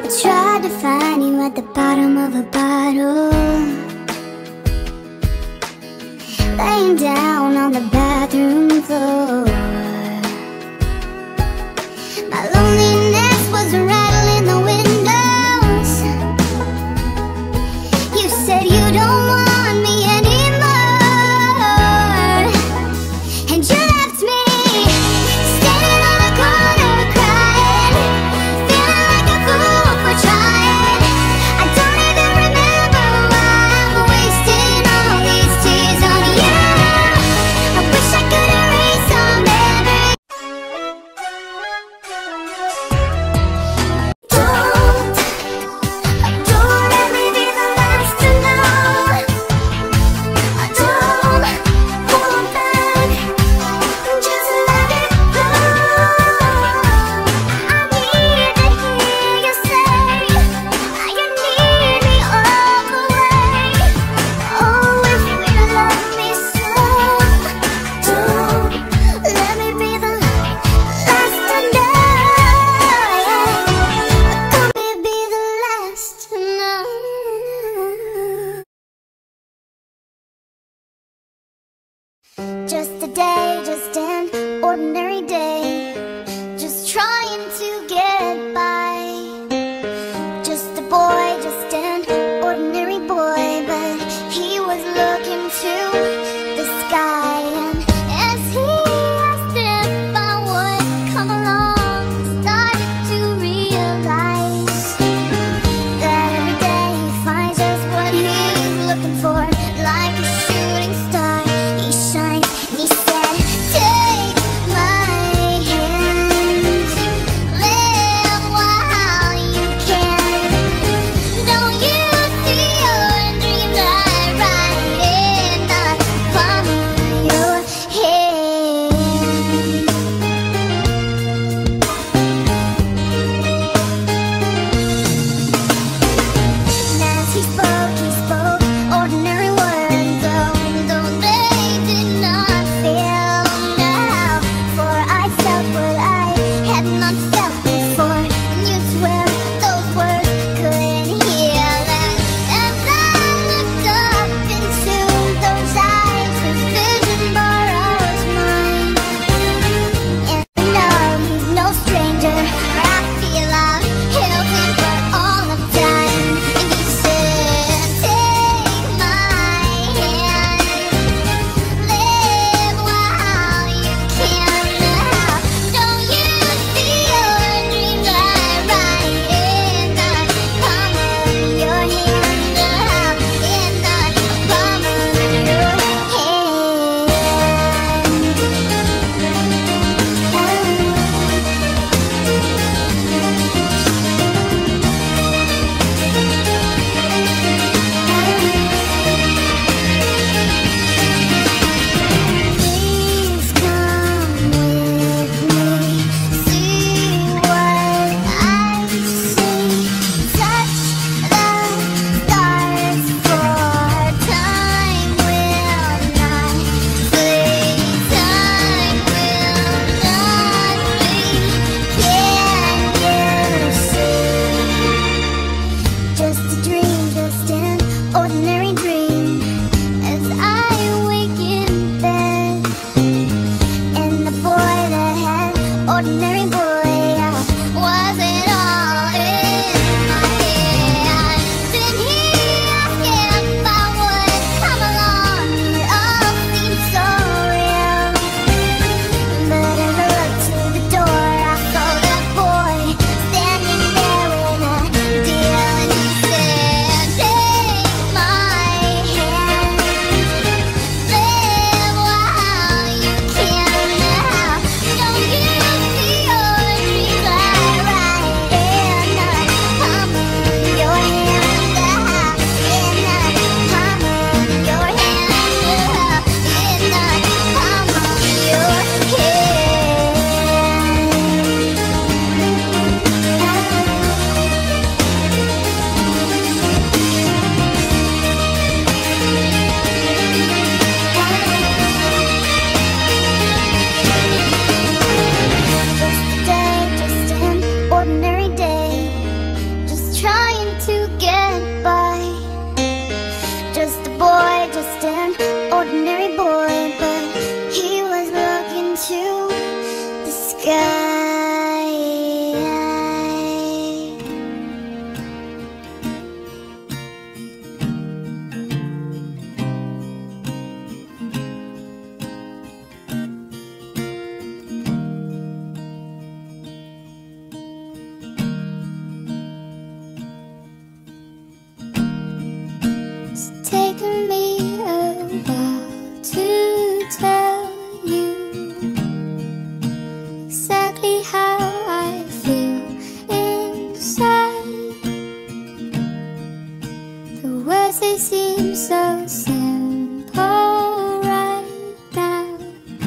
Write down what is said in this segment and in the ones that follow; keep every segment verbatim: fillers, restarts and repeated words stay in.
Tried to find you at the bottom of a bottle, laying down on the bathroom floor. My loneliness was rattling the windows. You said you don't want me anymore, and you left me standing on a corner crying, feeling like a fool for trying. I don't even remember why I'm wasting all these tears on you. I wish I could erase all memories 'cause they seem so simple right now,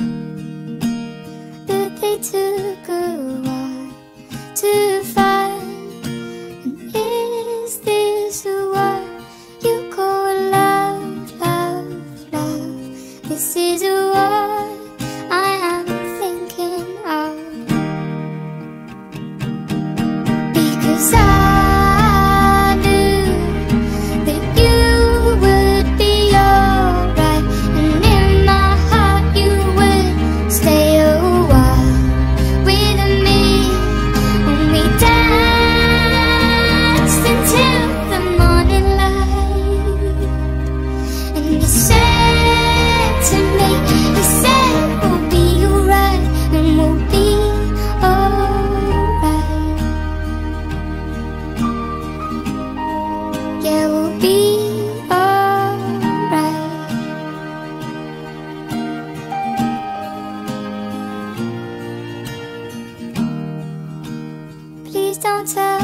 but they took a while to find. And is this what you call love, love, love? This is what I am thinking of, because I don't tell